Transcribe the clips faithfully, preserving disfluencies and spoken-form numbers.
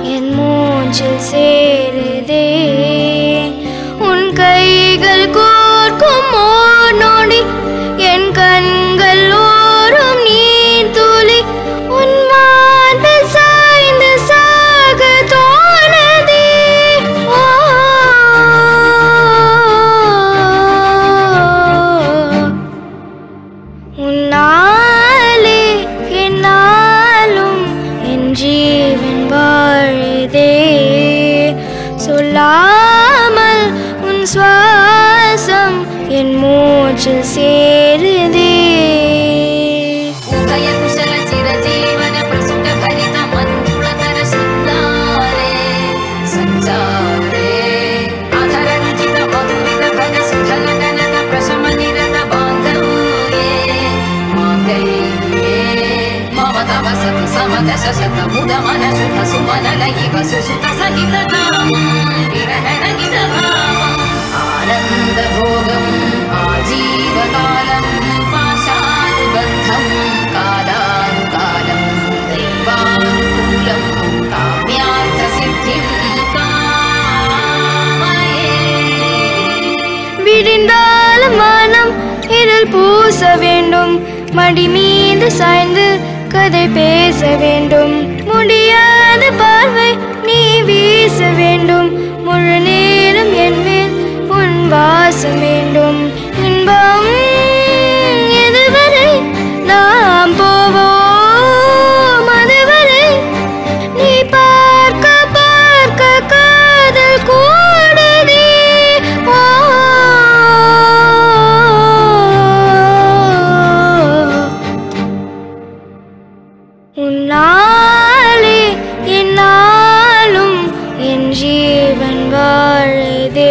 என் மூச்சில் சேருதே உன் கைகள் கோர்க்கும் ஓர் நொடி என் கண்கள் ஓரும் நீர் துளி உன் மார்பில் சாய்ந்து சாக தோணுதே உன்னாலே என்னாலும் என் ஜீவன் வாழுதே சொல்லாமல் உன் சுவாசம் என் மூச்சில் சேருதே आनंद भोगम आजीवकालं पाशानुबद्धं कालानुकालं दैवानुकूलं काम्यार्थ सिद्धिं कामये விடிந்தாலும் மனம் இருள் பூச வேண்டும் மடி மீது சாய்ந்து கதை பேச வேண்டும் முடியாத பார்வை நீ வீச வேண்டும் முழு நேரம் என் மேல் உன் வாசம் வேண்டும் இன்பம் எதுவரை நாம் போவோம் அதுவரை நீ பார்க்க பார்க்க காதல் கூடுதே உன்னாலே என்னாலும் என் ஜீவன் வாழுதே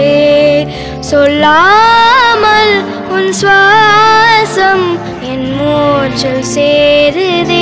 சொல்லாமல் உன் சுவாசம் என் மூச்சில் சேருதே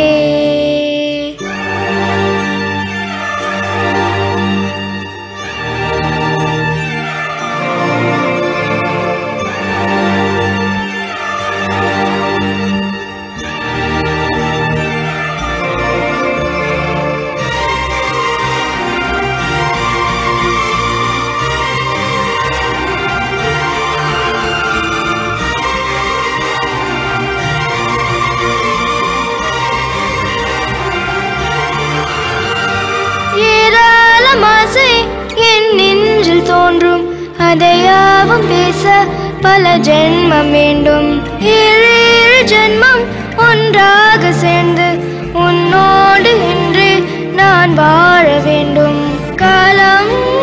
ஆசை என் நெஞ்சில் தோன்றும் அதையாவும் பேச பல ஜென்மம் வேண்டும் ஏழு ஏழு ஜென்மம் ஒன்றாக சேர்ந்து உன்னோடு இன்று நான் வாழ வேண்டும் காலம்